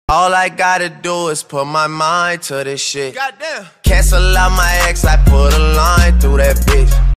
All I gotta do is put my mind to this shit. Goddamn. Cancel out my ex, I put a line through that bitch.